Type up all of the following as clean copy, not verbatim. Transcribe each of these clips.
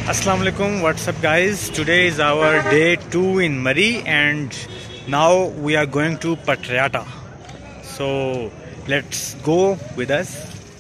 Assalamu alaikum, what's up guys? Today is our day 2 in Muree and now we are going to Patriata. So let's go with us.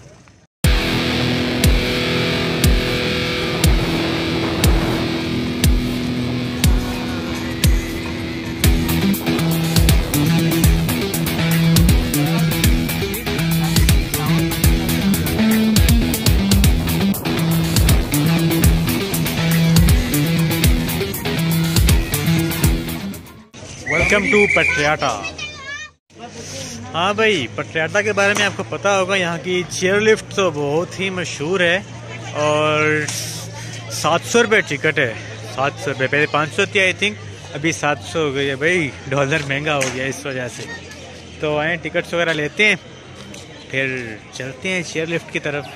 Welcome to Patriata. हाँ भाई, पट्रियाटा के बारे में आपको पता होगा, यहाँ की चेयर लिफ्ट तो बहुत ही मशहूर है और 700 रुपये टिकट है। 700 रुपये, पहले 500 थी आई थिंक, अभी 700 हो गई है भाई। डॉलर महंगा हो गया इस वजह से। तो आए टिकट्स वगैरह लेते हैं, फिर चलते हैं चेयर लिफ्ट की तरफ।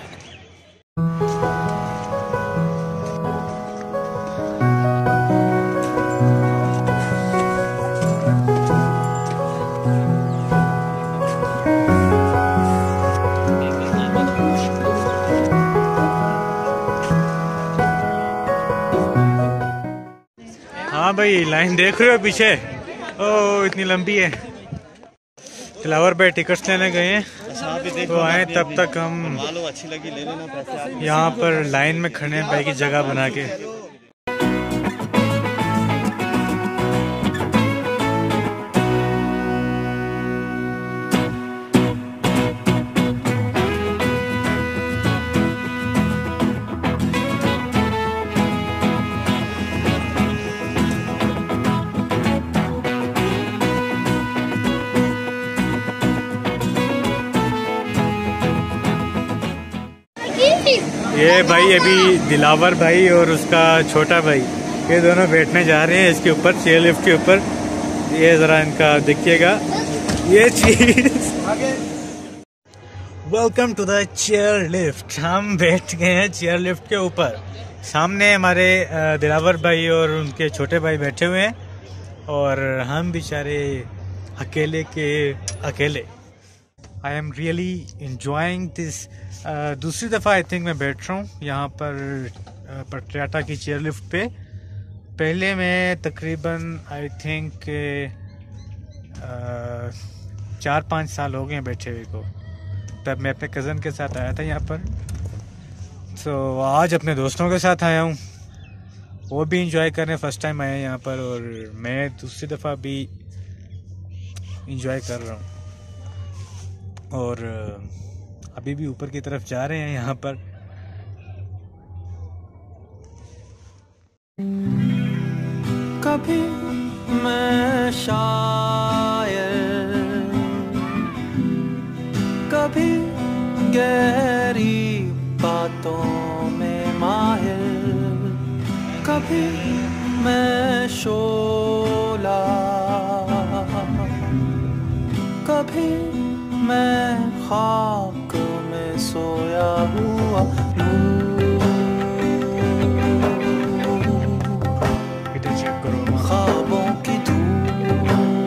हाँ भाई, लाइन देख रहे हो पीछे? ओह इतनी लंबी है। फ्लावर पे टिकट्स लेने गए हैं तो आए, तब तक हम यहाँ पर लाइन में खड़े हैं भाई की जगह बना के। ये भाई अभी दिलावर भाई और उसका छोटा भाई, ये दोनों बैठने जा रहे हैं इसके ऊपर, चेयर लिफ्ट के ऊपर। ये जरा इनका देखिएगा ये चीज। Welcome to the chair lift. हम बैठ गए हैं चेयर लिफ्ट के ऊपर। सामने हमारे दिलावर भाई और उनके छोटे भाई बैठे हुए हैं और हम बेचारे अकेले के अकेले। I am really enjoying this. दूसरी दफ़ा आई थिंक मैं बैठ रहा हूँ यहाँ पर पट्रियाटा की चेयर लिफ्ट पे। पहले मैं तकरीबन आई थिंक 4-5 साल हो गए हैं बैठे हुए को। तब मैं अपने कज़न के साथ आया था यहाँ पर। तो आज अपने दोस्तों के साथ आया हूँ, वो भी इंजॉय कर रहे हैं। फर्स्ट टाइम आए हैं यहाँ पर और मैं दूसरी दफ़ा भी इंजॉय कर रहा हूँ। और अभी भी ऊपर की तरफ जा रहे हैं यहाँ पर। कभी मैं शायर, कभी गहरी बातों में माहिर, कभी मैं शोला, कभी मैं खाक में सोया हुआ ख्वाबों की धूल।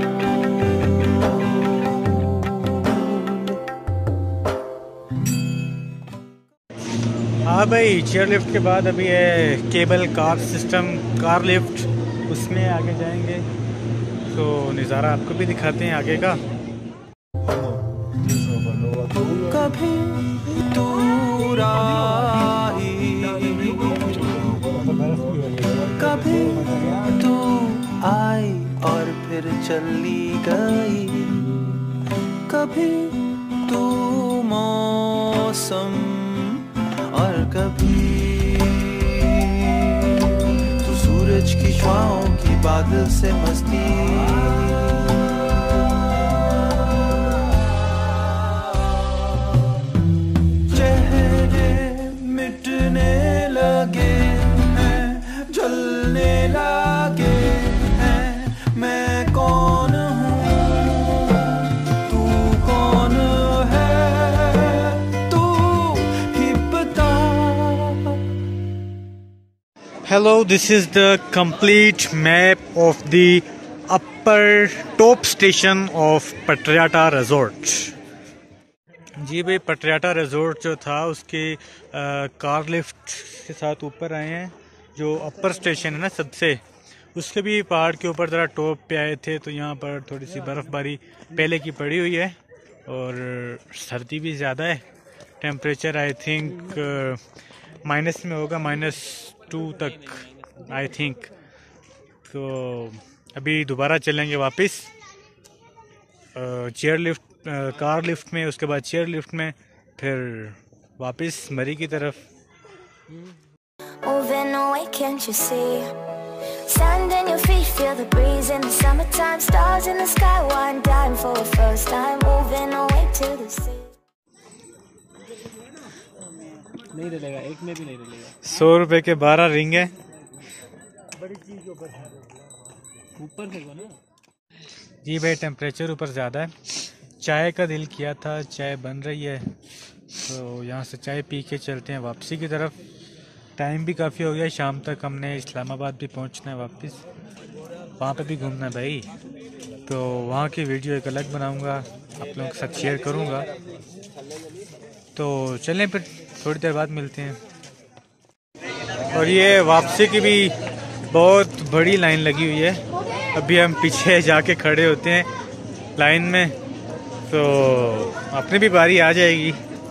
हाँ भाई, चेयर लिफ्ट के बाद अभी है cable car system, car lift, उसमें आगे जाएंगे तो नज़ारा आपको भी दिखाते हैं आगे का। कभी दूर आई, कभी तू आई और फिर चली गई, कभी तू मौसम और कभी तू सूरज की श्वाओं की बादल से मस्ती। Hello, this is the complete map of the upper top station of Patriata Resort. जी भाई, पट्रियाटा रिजॉर्ट जो था उसके कार लिफ्ट के साथ ऊपर आए हैं जो अपर स्टेशन है ना सबसे, उसके भी पहाड़ के ऊपर ज़रा टॉप पे आए थे, तो यहाँ पर थोड़ी सी बर्फ़बारी पहले की पड़ी हुई है और सर्दी भी ज़्यादा है। टेम्परेचर आई थिंक माइनस में होगा, -2 तक आई थिंक। तो अभी दोबारा चलेंगे वापस चेयर लिफ्ट, कार लिफ्ट में, उसके बाद चेयर लिफ्ट में, फिर वापस मरी की तरफ। Stand your feet, feel the breeze in the summertime, stars in the sky, one dime for the first time, moving away to the sea. नहीं डलेगा, एक में भी नहीं डलेगा। 100 रुपए के 12 रिंग है। बड़ी चीज के ऊपर देखो ना जी भाई, टेम्परेचर ऊपर ज़्यादा है। चाय का दिल किया था, चाय बन रही है, तो यहाँ से चाय पी के चलते हैं वापसी की तरफ। टाइम भी काफ़ी हो गया, शाम तक हमने इस्लामाबाद भी पहुँचना है वापस, वहाँ पे भी घूमना है भाई। तो वहाँ की वीडियो एक अलग बनाऊँगा, आप लोगों के साथ शेयर करूँगा। तो चलें फिर, थोड़ी देर बाद मिलते हैं। और ये वापसी की भी बहुत बड़ी लाइन लगी हुई है। अभी हम पीछे जाके खड़े होते हैं लाइन में, तो अपनी भी बारी आ जाएगी।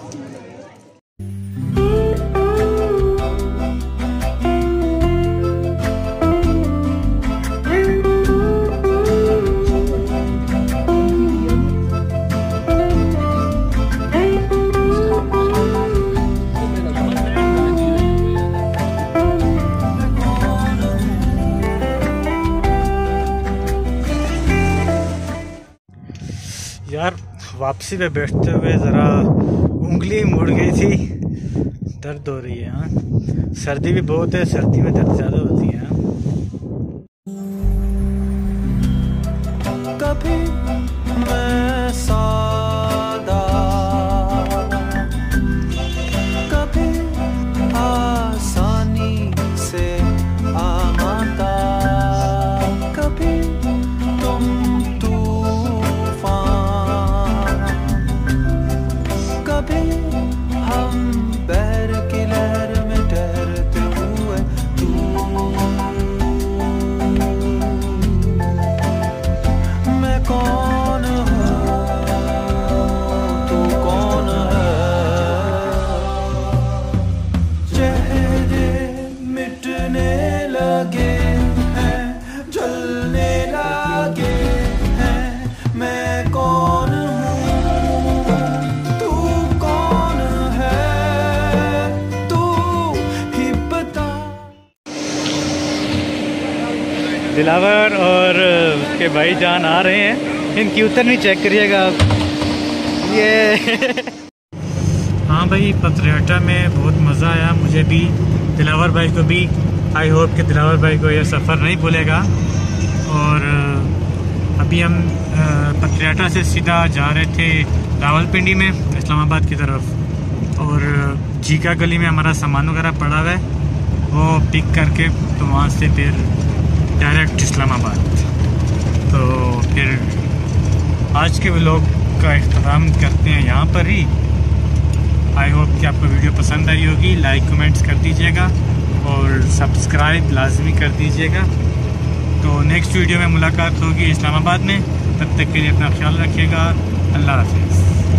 यार वापसी पे बैठते हुए ज़रा उंगली मुड़ गई थी, दर्द हो रही है। हाँ, सर्दी भी बहुत है, सर्दी में दर्द ज़्यादा होती है। कभी मैं सादा, कभी आसानी से आमादा, कभी तुम कभी हम बहर की लहर में ठहरते हुए, तू मैं कौन हूँ, तू कौन है। चेहरे मिटने लगे हैं, जलने लगे हैं, मैं कौन दिलावर और उसके भाईजान आ रहे हैं। इनकी उतरनी चेक करिएगा आप। ये हाँ भाई, पत्रियाटा में बहुत मज़ा आया मुझे भी, दिलावर भाई को भी। आई होप कि दिलावर भाई को यह सफ़र नहीं भूलेगा। और अभी हम पत्रियाटा से सीधा जा रहे थे रावलपिंडी में, इस्लामाबाद की तरफ। और जीका गली में हमारा सामान वगैरह पड़ा हुआ है, वो पिक करके तो वहाँ से फिर डायरेक्ट इस्लामाबाद। तो फिर आज के व्लॉग का इख्तिताम करते हैं यहाँ पर ही। आई होप कि आपको वीडियो पसंद आई होगी। लाइक कमेंट्स कर दीजिएगा और सब्सक्राइब लाजमी कर दीजिएगा। तो नेक्स्ट वीडियो में मुलाकात होगी इस्लामाबाद में। तब तक के लिए अपना ख्याल रखिएगा। अल्लाह हाफिज़।